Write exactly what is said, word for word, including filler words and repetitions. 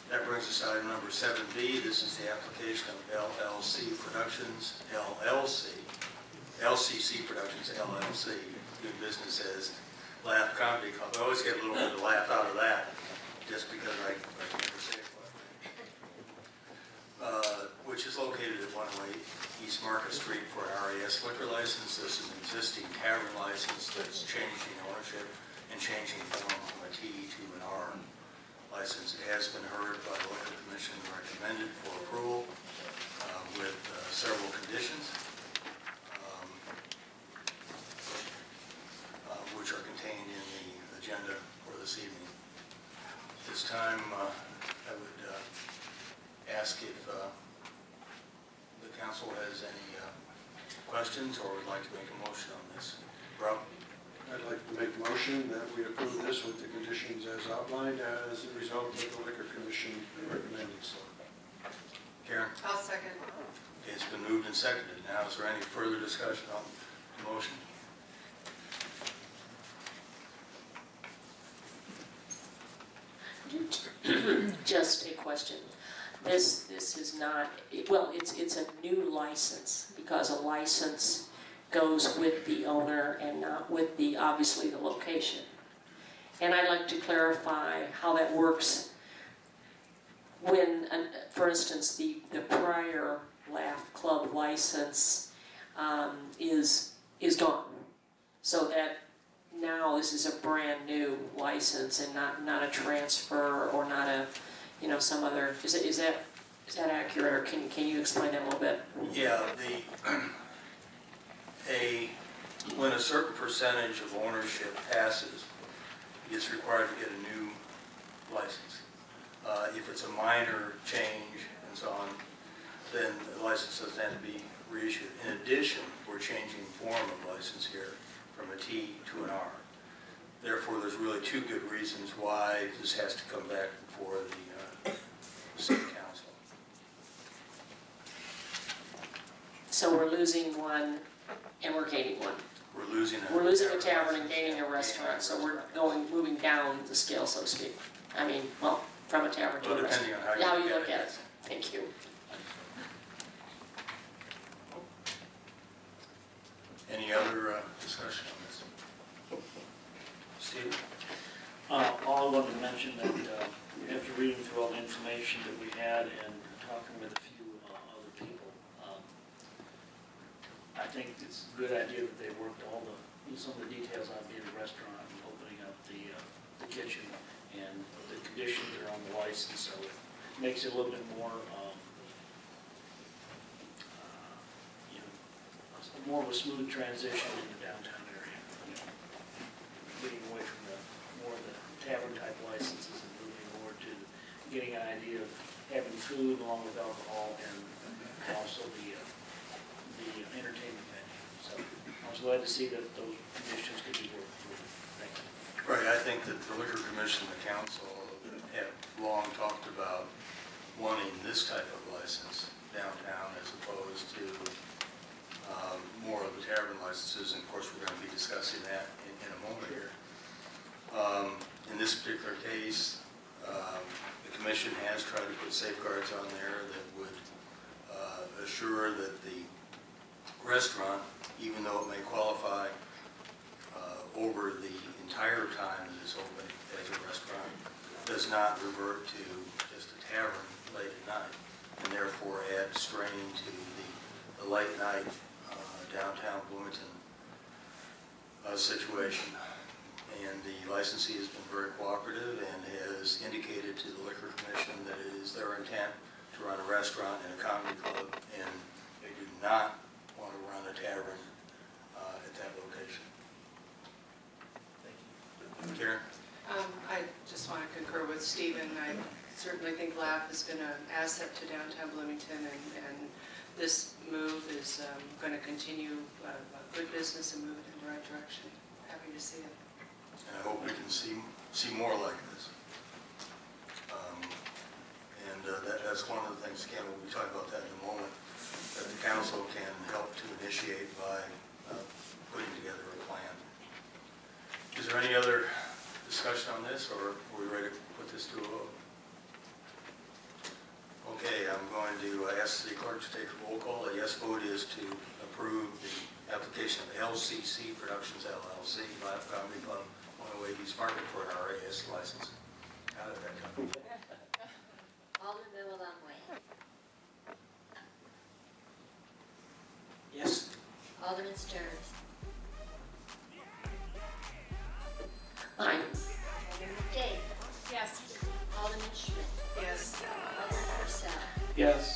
That brings us to item number seven B. This is the application of L L C Productions, L L C, L C C Productions, L L C, doing business as Laugh Comedy Club. I always get a little bit of laugh out of that, just because I, I can never say it quite right. Uh, which is located at one oh eight East Market Street for an R A S liquor license. This is an existing tavern license that's changing ownership and changing form from a T to an R license. It has been heard by the Liquor Commission and recommended for approval uh, with uh, several conditions, um, uh, which are contained in the agenda for this evening. This time, uh, I would uh, ask if uh, the council has any uh, questions or would like to make a motion on this. Rob? I'd like to make a motion that we approve this with the conditions as outlined as a result of the Liquor Commission recommending so. Karen? I'll second. Okay, it's been moved and seconded. Now, is there any further discussion on the motion? Just a question. This this is not, well, it's it's a new license because a license goes with the owner and not with the, obviously, the location. And I'd like to clarify how that works when, uh, for instance, the, the prior Laugh Club license um, is, is gone. So that now this is a brand new license and not, not a transfer or not a, you know, some other, is, it, is, that, is that accurate, or can, can you explain that a little bit? Yeah, the... A, when a certain percentage of ownership passes, it's required to get a new license. Uh, if it's a minor change and so on, then the license doesn't have to be reissued. In addition, we're changing form of license here from a T to an R. Therefore, there's really two good reasons why this has to come back before the, uh, the city council. So we're losing one and we're gaining one. We're losing a We're losing a tavern and gaining a restaurant, so we're going, moving down the scale, so to speak. I mean, well, from a tavern to well, a restaurant. depending on how you, how you look, look at, at it. it. Thank you. Any other uh, discussion on this? Steve? Uh, all I wanted to mention that uh, after reading through all the information that we had and talking with a few uh, other people, um, I think it's a good idea that they worked all the, some of the details out being a restaurant and opening up the, uh, the kitchen and the conditions that are on the license, so it makes it a little bit more, um, uh, you know, more of a smooth transition in the downtown area, you know, getting away from the more of the tavern type licenses and moving more to getting an idea of having food along with alcohol and also the uh, the entertainment venue. So I was glad to see that those conditions could be worked through. Thank you. Right, I think that the Liquor Commission and the council have long talked about wanting this type of license downtown as opposed to um, more of the tavern licenses, and of course we're going to be discussing that in, in a moment here. Um, in this particular case, um, the Commission has tried to put safeguards on there that would uh, assure that the restaurant, even though it may qualify uh, over the entire time that it's open as a restaurant, does not revert to just a tavern late at night, and therefore add strain to the, the late night uh, downtown Bloomington uh, situation. And the licensee has been very cooperative and has indicated to the Liquor Commission that it is their intent to run a restaurant and a comedy club, and they do not want to run a tavern uh, at that location. Thank you. Karen? Um, I just want to concur with Stephen. I certainly think Laugh has been an asset to downtown Bloomington, and, and this move is um, going to continue uh, a good business and move it in the right direction. Happy to see it. And I hope we can see see more like this. Um, and uh, that, that's one of the things, again, we'll be talking about that in a moment, that the council can help to initiate by uh, putting together a plan. Is there any other discussion on this, or are we ready to put this to a vote? I'm going to uh, ask the clerk to take a roll call. A yes vote is to approve the application of L C C Productions L L C, Laugh Comedy Club, one oh eight East Market for an R A S license. How did that come? Alderman Bill Longway. Yes. Alderman Stearns. Aye. Alderman Day. Yes. Alderman Schmidt. Yes. Alderman Purcell. Yes.